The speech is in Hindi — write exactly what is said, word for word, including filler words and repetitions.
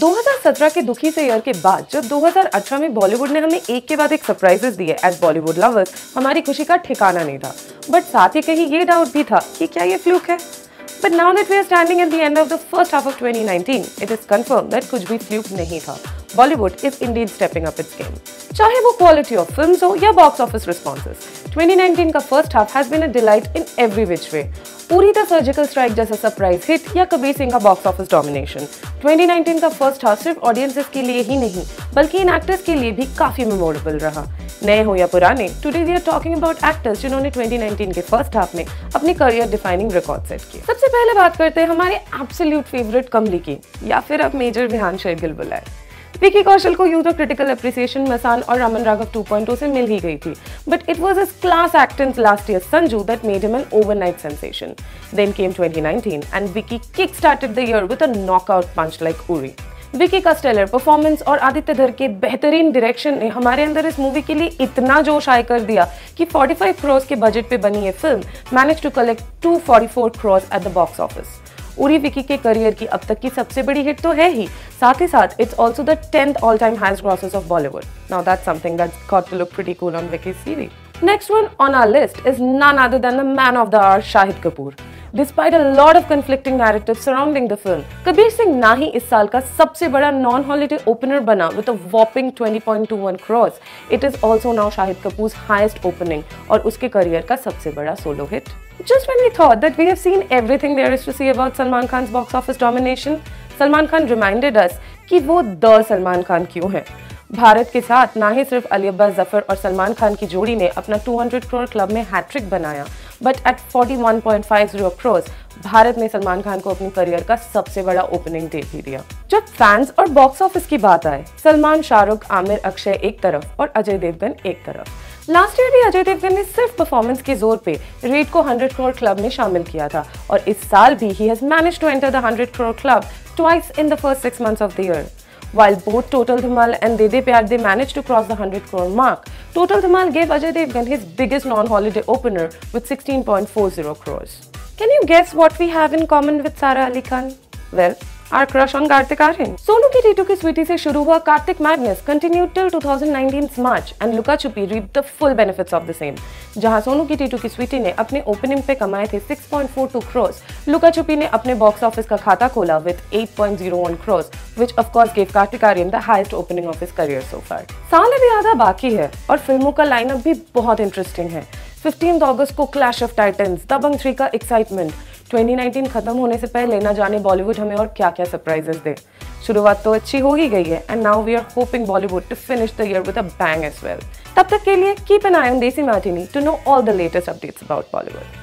दो हज़ार सत्रह के दुखी से ईयर के बाद जब दो हज़ार अठारह में बॉलीवुड ने हमें एक के बाद एक सरप्राइजेस दिए एज बॉलीवुड लवर्स, हमारी खुशी का ठिकाना नहीं था। बट साथ ही कहीं ये डाउट भी था कि क्या ये फ्लूक है। But now that we are standing at the end of the first half of twenty nineteen, it is confirmed that कुछ भी फ्लूक नहीं था। Bollywood is indeed stepping up its game. चाहे वो quality of films हो या box office responses, twenty nineteen का first half has been a delight in every which way. Uri the surgical strike जैसा सरप्राइज हिट या कबीर सिंह का box office domination, twenty nineteen का फर्स्ट हाफ सिर्फ ऑडियंसेस के लिए ही नहीं बल्कि इन एक्टर्स के लिए भी काफी मेमोरेबल रहा। नए हो या पुराने, today we are talking about actors जिन्होंने twenty nineteen के फर्स्ट हाफ में अपने करियर डिफाइनिंग रिकॉर्ड सेट किए। सबसे पहले बात करते हैं हमारे एब्सोल्यूट फेवरेट कमली की, या फिर अब मेजर विहान शहगिल बुलाए। विकी कौशल को यूं तो क्रिटिकल अप्रिसिएशन मसान और Raman Raghav two point o से मिल ही गई थी, but it was his class act in last year Sanju that made him an overnight sensation. Then came twenty nineteen and Vicky kick started the year with a knockout punch like Uri. Vicky का स्टेलर परफॉर्मेंस और आदित्य धर के बेहतरीन डायरेक्शन ने हमारे अंदर इस मूवी के लिए इतना जोश आए कर दिया कि forty-five करोड़ के बजट पे बनी ये film manage to collect two forty-four crore at the box office. Uri Vicky के करियर की अब तक की सबसे बड़ी हिट तो है ही, साथ ही साथ it's also the tenth all time highest grosses of Bollywood. Now that's something that's got to look pretty cool on Vicky's C V. Next one on our list is none other than the man of the hour, Shahid Kapoor. Despite a lot of conflicting narratives surrounding the film, Kabir Singh ना ही इस साल का सबसे बड़ा non-holiday opener बना with a whopping twenty point two one crores. It is also now Shahid Kapoor's highest opening और उसके करियर का सबसे बड़ा solo hit. Just when we thought that we have seen everything there is to see about Salman Khan's box office domination, Salman Khan reminded us कि वो the Salman Khan क्यों है। भारत के साथ ना ही सिर्फ अली अब्बास जफर और सलमान खान की जोड़ी ने अपना two hundred करोड़ क्लब में हैट्रिक बनाया, but at forty-one point five zero crore Bharat ने सलमान खान को अपनी करियर का सबसे बड़ा ओपनिंग डे भी दिया। जब फैंस और बॉक्स ऑफिस की बात आए, सलमान, शाहरुख, आमिर, अक्षय एक तरफ और अजय देवगन एक तरफ। लास्ट ईयर भी अजय देवगन ने सिर्फ परफॉर्मेंस के जोर पे रेट को one hundred करोड़ क्लब में शामिल किया था और इस साल भी ही has managed to enter the one hundred crore club twice in the first six months of the year. While both Total Dhamal and De De Pyar they managed to cross the one hundred crore mark, Total Dhamal gave Ajay Devgan his biggest non-holiday opener with sixteen point four zero crores. Can you guess what we have in common with Sara Ali Khan? Well, our crush on Kartik Aaryan. Sonu की टीटू की स्वीटी से शुरू हुआ Kartik madness continued till twenty nineteen's March and Luka Chuppi reaped the full benefits of the same. जहां सोनू की टीटू की स्वीटी ने अपने ओपनिंग पे कमाए थे six point four two crores, लुका छुपी ने अपने बॉक्स ऑफिस का खाता खोला with eight point zero one crores, which of course gave Kartik Aaryan the highest opening of his career so far. साल अभी आधा बाकी है और फिल्मों का लाइनअप भी बहुत इंटरेस्टिंग है। fifteenth अगस्त को clash of titans, Dabangg three का एक्साइटमेंट, twenty nineteen खत्म होने से पहले ना जाने बॉलीवुड हमें और क्या क्या सरप्राइजेस दे। शुरुआत तो अच्छी हो ही गई है and now we are hoping Bollywood to finish the year with a bang as well. तब तक के लिए keep an eye on Desi Martini to know all the latest updates about Bollywood.